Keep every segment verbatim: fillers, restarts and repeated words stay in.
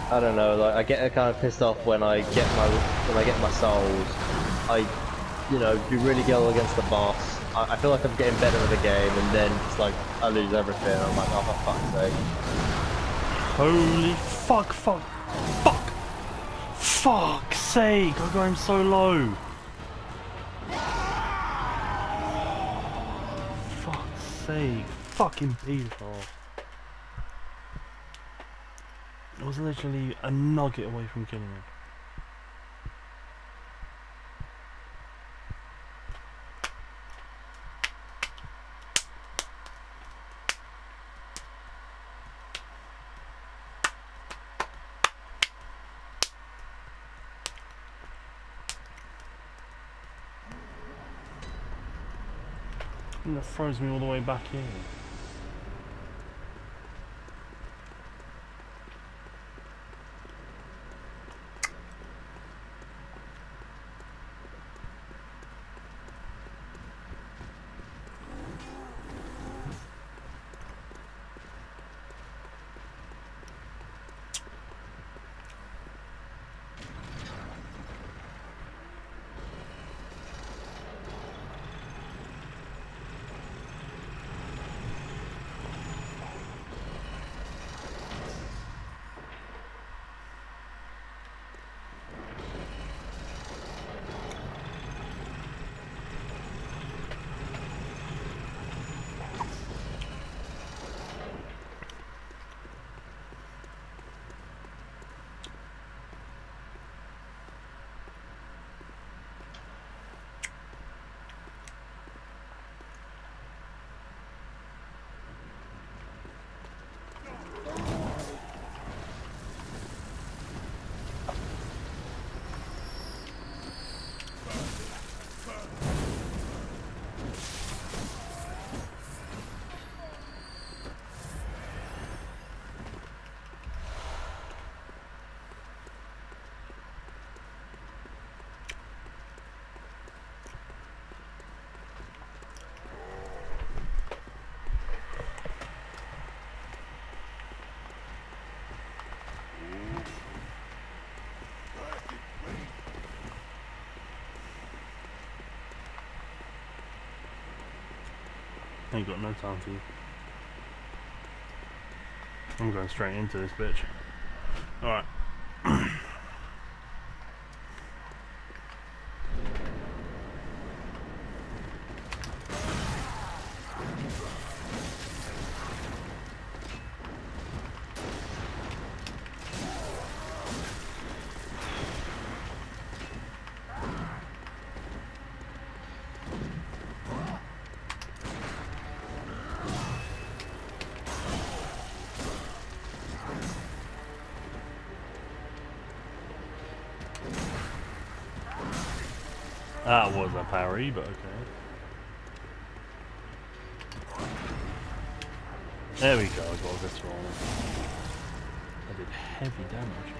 I don't know, like I get kind of pissed off when I get my when I get my souls. I, you know, do really well against the boss. I, I feel like I'm getting better at the game, and then just like I lose everything. I'm like, oh for fuck's sake! Holy fuck! Fuck! Fuck! Fuck's sake! I'm going so low. Fuck's sake! Fucking beautiful. I was literally a nugget away from killing him. And that throws me all the way back in. Ain't got no time for you. I'm going straight into this bitch. Alright. That was a parry, but okay. There we go, I got this one. I did heavy damage.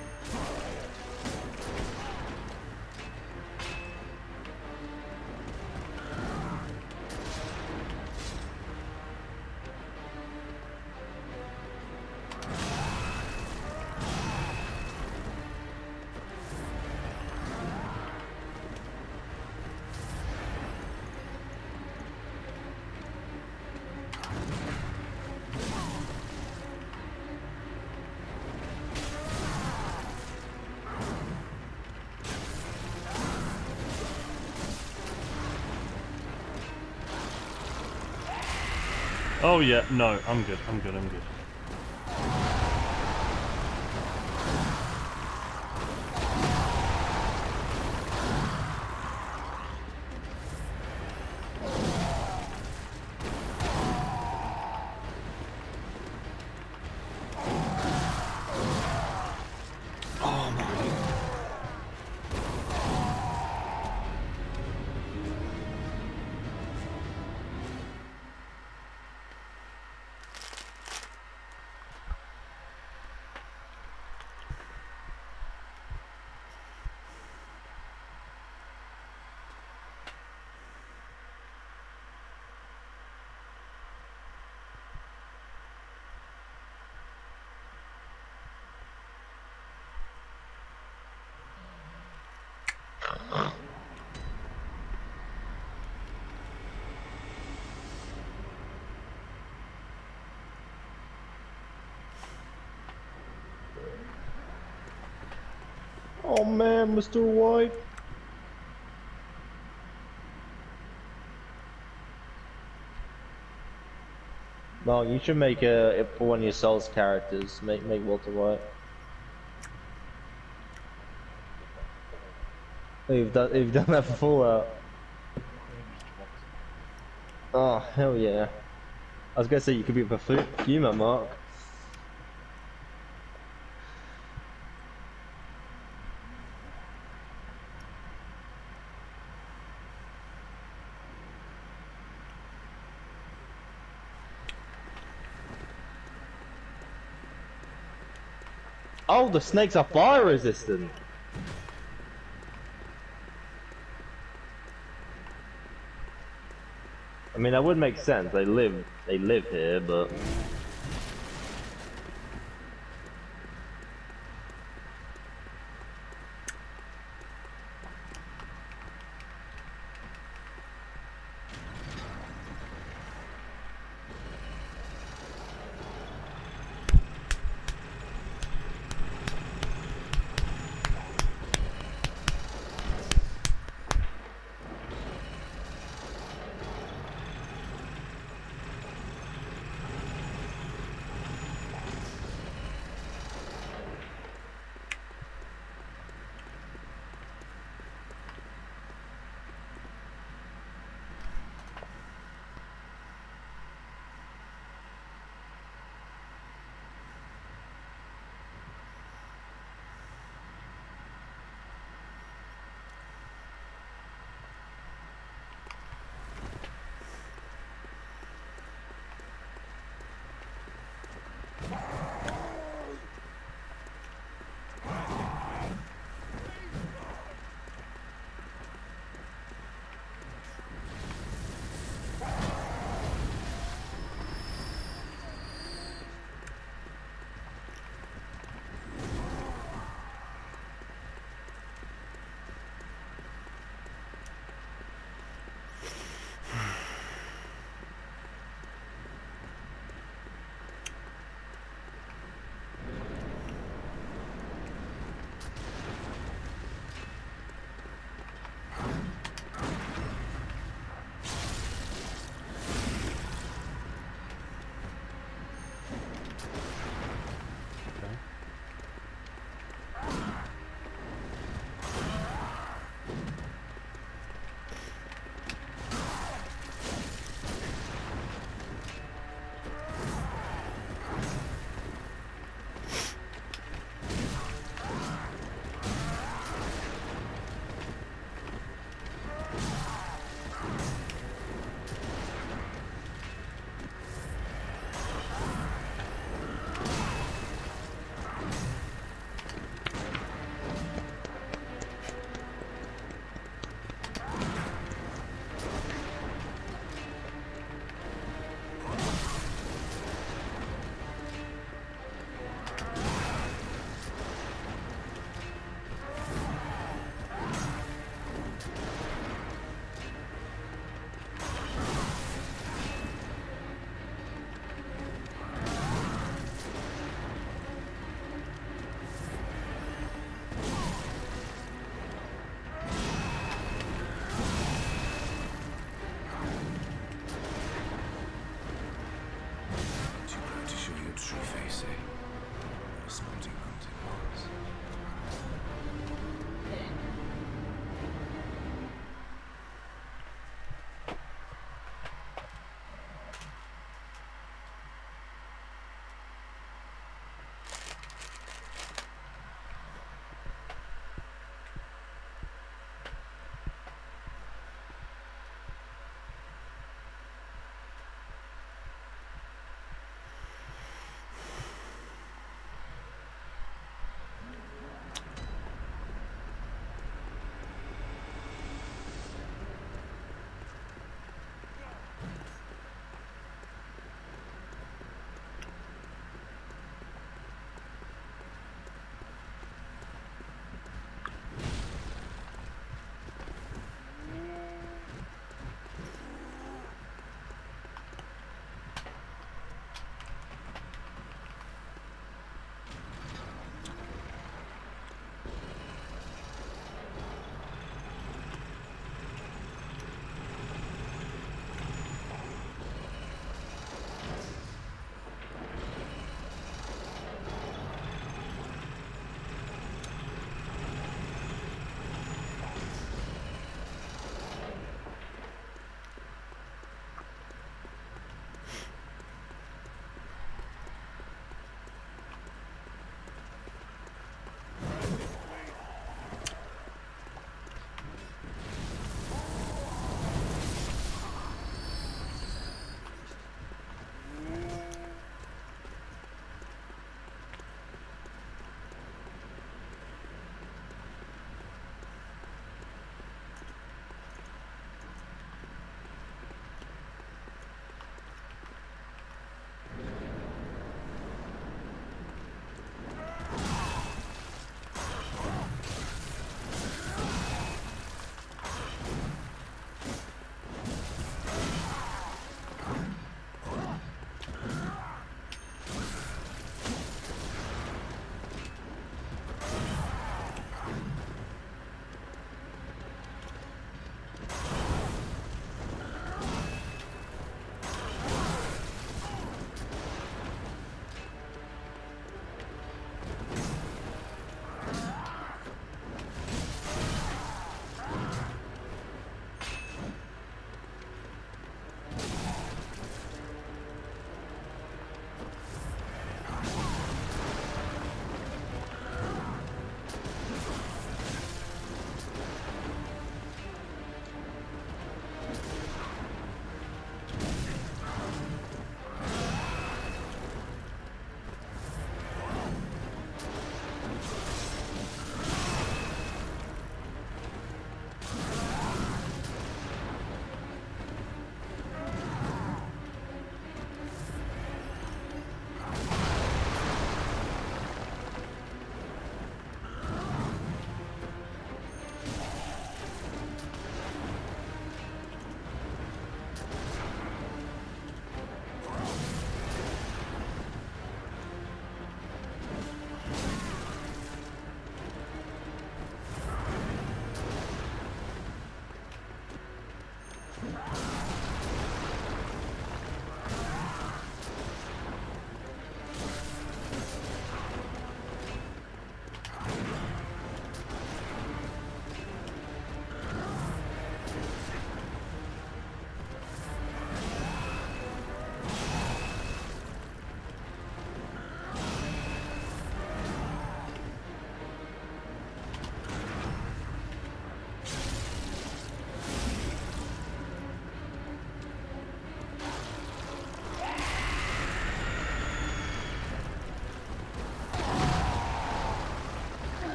Oh yeah, no, I'm good, I'm good, I'm good. Oh my. Oh man, Mister White. Mark, you should make a it for one of your Souls characters. Make make Walter White. Oh, you've done you've done that for Fallout. Oh hell yeah! I was gonna say you could be a perfumer, Mark. Oh, the snakes are fire resistant. I mean, that would make sense. They live, they live here, but.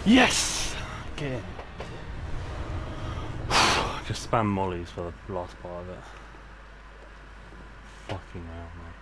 Yes! Get in. Just spam mollies for the last part of it. Fucking hell, man.